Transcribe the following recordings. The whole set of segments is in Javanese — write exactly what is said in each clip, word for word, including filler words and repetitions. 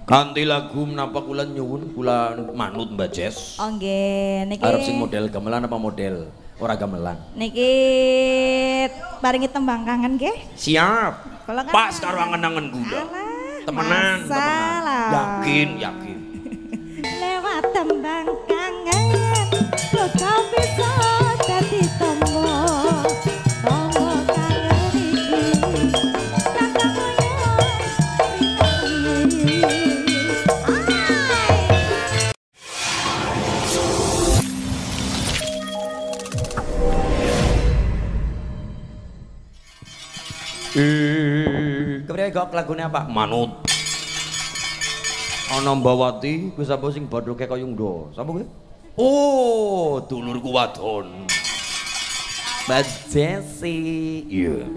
Kanthi lagu menapa kula nyuwun kula manut Mbak Jess. Oh nggih, niki arep sing model gamelan apa model ora gamelan? Niki paringi tembang kangen nggih. Siap. Kula kan Pas karo angen-angen kula. Temenan, temenan. Yakin, yakin. Lewat tembang kangen lo kau bisa dadi tombo. Tombo kangen iki. Eh, kepriye kok lagune apa? Manut. Ana Mbawati, kuwi sapa sing badhoke kaya ndo? Sapa kuwi? Oh, dulurku wadon. Mbak Jessy. Iya.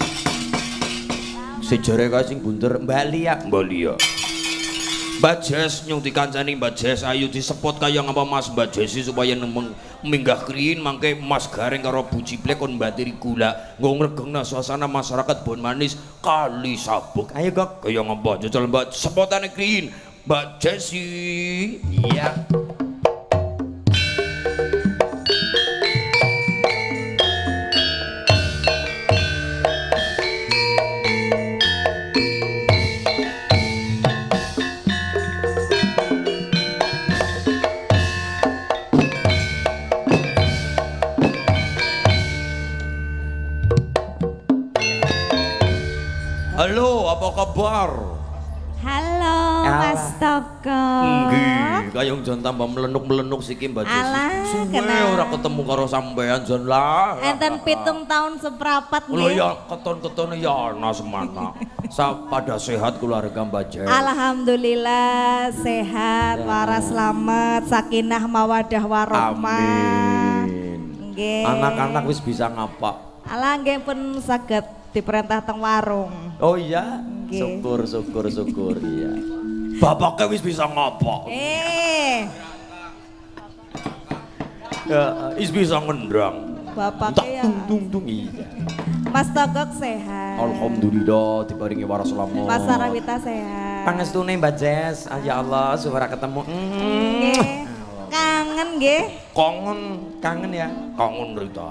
Sejare kae sing bunder Mbak Lia. Mbak Lia. Mbak Jess nyung dikancani Mbak Jess ayo disepot kaya ngapa Mas Mbak Jessy supaya nemeng minggah kriin mangke Mas Gareng karo Bu Ciplek kon mbatiri gula nggo ngregengna suasana masyarakat Bon Manis kali sabuk. Ayo kok kaya ngapa jajal Mbak sepotane kriin Mbak Jessy. Iya. Halo, apa kabar? Halo, Mas Toko. Nggih, kayong jon tambah melenuk-melenuk siki Mbak Jessy. Alah, Suwe kenal. ora ketemu karo sampean jon lah. Enten pitung tahun seprapat Lho nggih. ya keton-ketone ya ana semana. Sa pada sehat keluarga Mbak Jess. Alhamdulillah sehat, waras selamat, sakinah mawadah warahmah. Amin. Nggih. Anak-anak wis bisa ngapa? Alah nggih pun saged diperintah teng warung. Oh iya, Nggih. syukur syukur syukur iya. Bapaknya wis bisa ngapa? Eh, Ya, wis bisa ngendrang. bapaknya ya. Tung tung tung iya. Mas Togok sehat. Alhamdulillah diparingi waras selamat. Mas Sarawita sehat. Pangestune Mbak Jess, ah, ya Allah suara ketemu. Mm. Nggih. Kangen nggih. Kangen, kangen ya. Kangen Rita.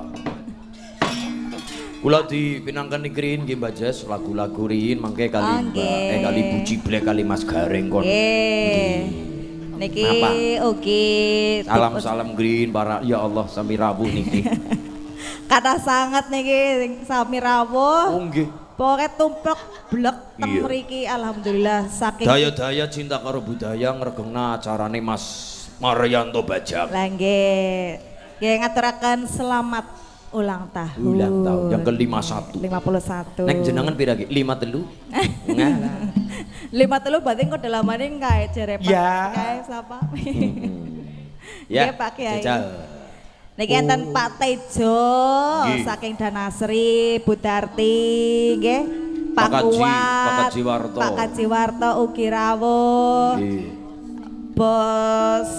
Kula dipinangkan ikrin nggih Mbak Jess lagu-lagu riyin mangke kali Oh, Mbak nggih. eh kali Bu Ciplek kali Mas Gareng kon. Nggih. Niki Apa? oke. Salam-salam green para ya Allah sami rawuh niki. Kata sangat niki sami rawuh. Oh nggih. Pokoke tumplek blek teng Iya. mriki alhamdulillah saking Daya-daya cinta karo budaya ngregengna acarane Mas Maryanto Bajak. Lah nggih. Nggih ngaturaken selamat ulang tahun. Ulang tahun yang ke lima puluh satu. lima puluh satu. Nek jenengan pira iki? lima telu. Ngalah. lima telu berarti kok dalamane kae jere Pak. Ya. Kae sapa? Ya. Nggih, Pak Kiai. Jajal. Niki enten Pak Tejo Nggih. saking Danasri, Bu Darti, nggih. Pak Pak Kaji, Kuat, Pak Kaji Warto. Pak Kaji Warto ugi rawuh. Nggih. Bos.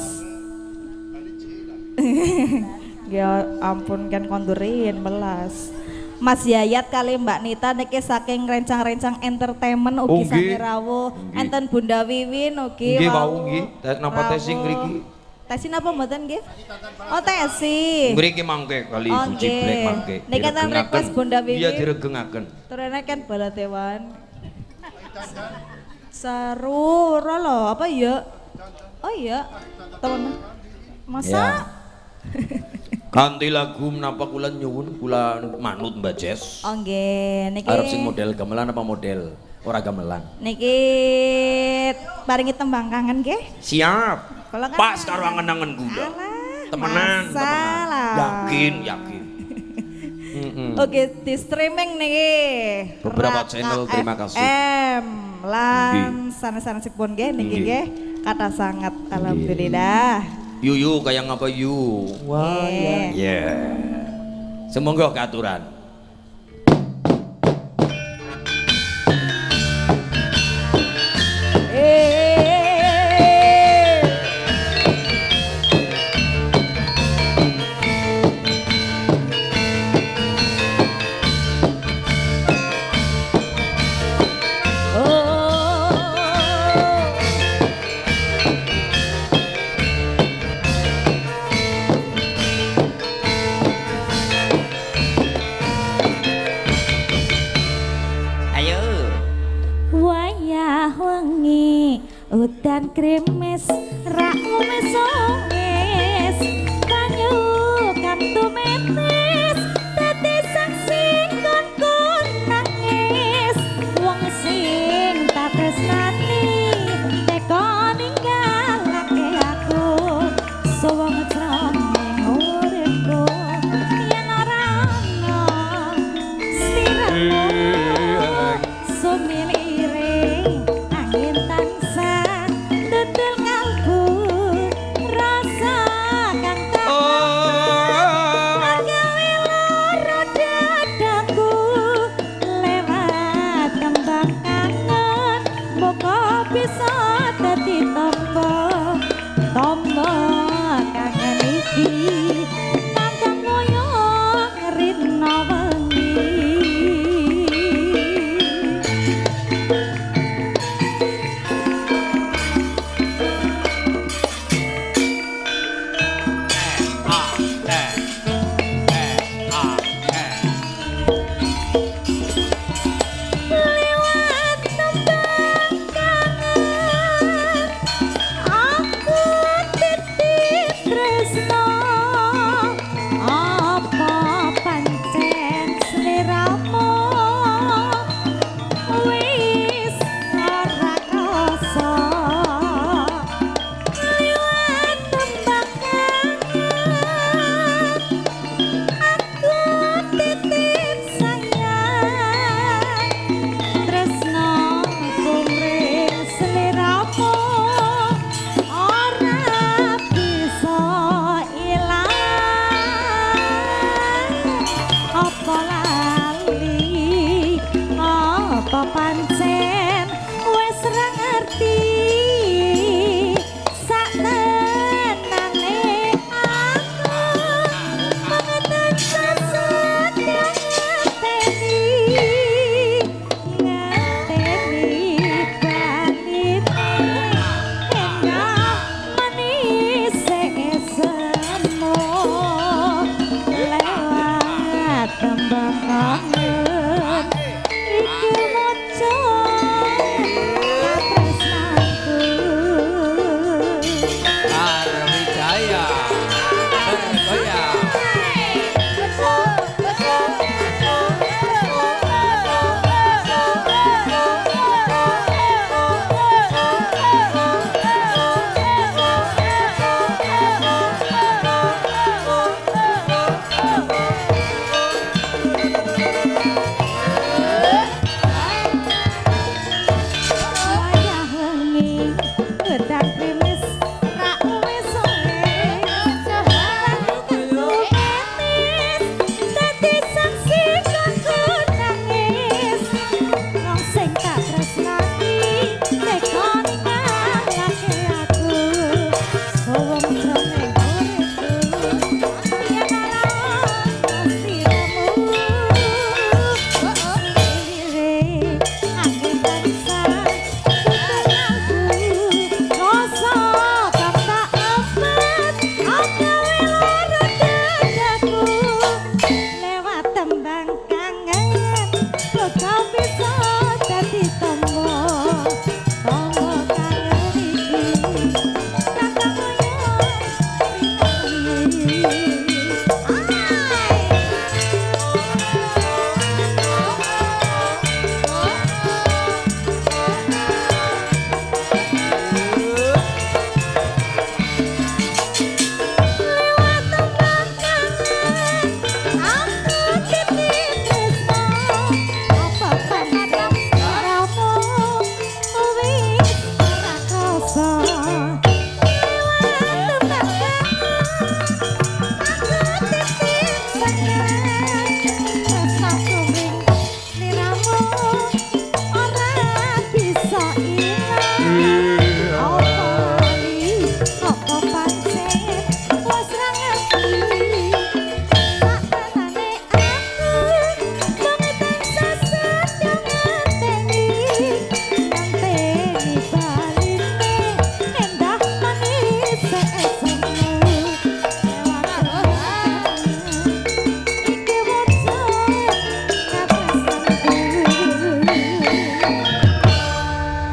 Ya ampun kan kondurin melas. Mas Yayat kali Mbak Nita niki saking rencang-rencang entertainment Oh, ugi nggih. sami rawuh. Nggih. Enten Bunda Wiwin ugi Nggih wau wau nggih. Tes napa tesing rawuh. mriki? Tesin apa mboten nggih? Oh tesing. Mriki mangke kali Oh, Bu Ciplek nggih. mangke. Niki enten Diregengaken. request Bunda Wiwin. Iya diregengaken. Turune kan balatewan. Saru lo apa ya? Oh iya. Temen. Masa? Ya. Kanthi lagu menapa kula nyuwun kula manut Mbak Jess. Oh nggih, niki Arep sing model gamelan apa model ora gamelan? niki paringi tembang kangen nggih. Siap. Kula kan Pas karo angen-angen kula. Alah, Temenan, temenan. masalah. Yakin, yakin. Mm-mm. Oke, di streaming nih. Beberapa Raka channel, terima kasih. F M lan sanes-sanesipun nggih niki Nggih. nggih kata sangat alhamdulillah. Yuyu kayak ngapa yu? Wah, Ya. Yeah. Semoga keaturan. Eh. Oh. udan krimis rak ngumis-umis banyu kang tumetes dadi saksi kon nangis wong sing tak tresnani teko ninggalake aku sowong jroning uripku yen ora ana sliramu sumilire angin tansah tutul kalbu rasa kang tak gawe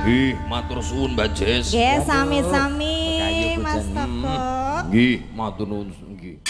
Nggih, matur suwun Mbak Jess. Nggih, sami-sami Kayu Mas hujan. Toko. Nggih, matur nuwun nggih.